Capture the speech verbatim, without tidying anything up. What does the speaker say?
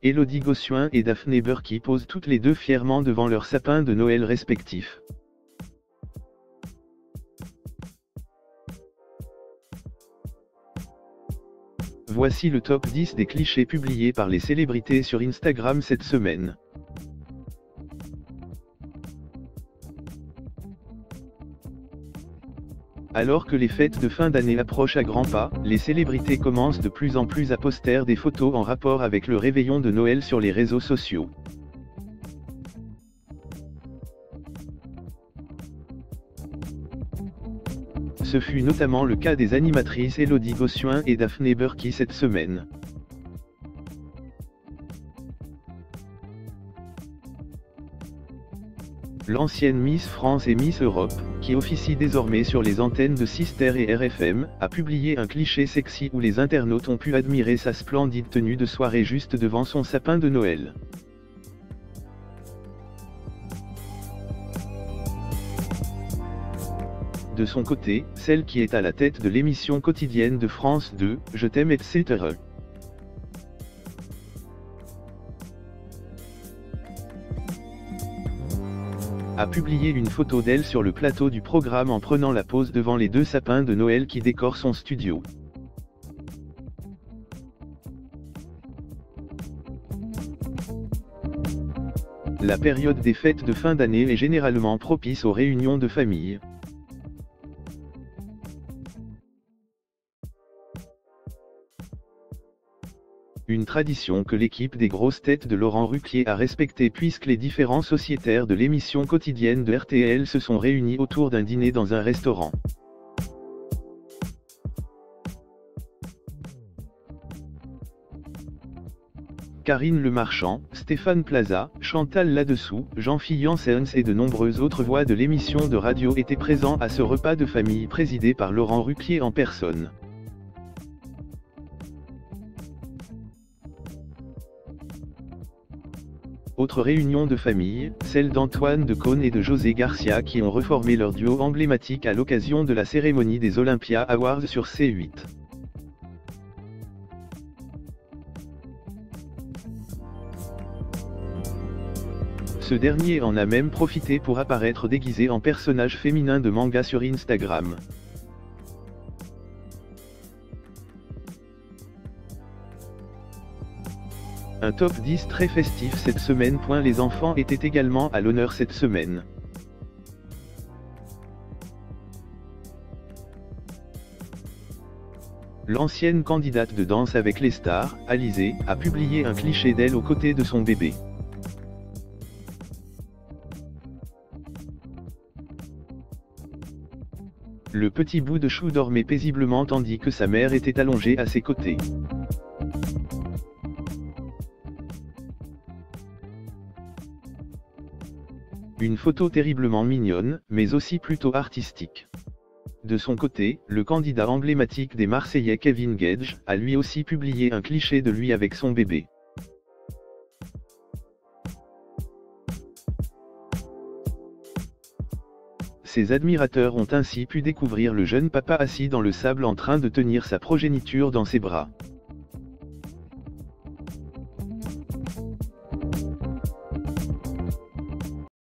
Élodie Gossuin et Daphné Burki posent toutes les deux fièrement devant leurs sapins de Noël respectifs. Voici le top dix des clichés publiés par les célébrités sur Instagram cette semaine. Alors que les fêtes de fin d'année approchent à grands pas, les célébrités commencent de plus en plus à poster des photos en rapport avec le réveillon de Noël sur les réseaux sociaux. Ce fut notamment le cas des animatrices Élodie Gossuin et Daphné Burki cette semaine. L'ancienne Miss France et Miss Europe, qui officie désormais sur les antennes de Sister et R F M, a publié un cliché sexy où les internautes ont pu admirer sa splendide tenue de soirée juste devant son sapin de Noël. De son côté, celle qui est à la tête de l'émission quotidienne de France deux, Je t'aime et cetera, a publié une photo d'elle sur le plateau du programme en prenant la pose devant les deux sapins de Noël qui décorent son studio. La période des fêtes de fin d'année est généralement propice aux réunions de famille. Une tradition que l'équipe des grosses têtes de Laurent Ruquier a respectée puisque les différents sociétaires de l'émission quotidienne de R T L se sont réunis autour d'un dîner dans un restaurant. Karine Le Marchand, Stéphane Plaza, Chantal Laddessous, Jean-Philippe Janssens et de nombreuses autres voix de l'émission de radio étaient présents à ce repas de famille présidé par Laurent Ruquier en personne. Autre réunion de famille, celle d'Antoine Decaune et de José Garcia qui ont reformé leur duo emblématique à l'occasion de la cérémonie des Olympia Awards sur C huit. Ce dernier en a même profité pour apparaître déguisé en personnage féminin de manga sur Instagram. Un top dix très festif cette semaine. Les enfants étaient également à l'honneur cette semaine. L'ancienne candidate de Danse avec les stars, Alizée, a publié un cliché d'elle aux côtés de son bébé. Le petit bout de chou dormait paisiblement tandis que sa mère était allongée à ses côtés. Une photo terriblement mignonne, mais aussi plutôt artistique. De son côté, le candidat emblématique des Marseillais Kevin Gage, a lui aussi publié un cliché de lui avec son bébé. Ses admirateurs ont ainsi pu découvrir le jeune papa assis dans le sable en train de tenir sa progéniture dans ses bras.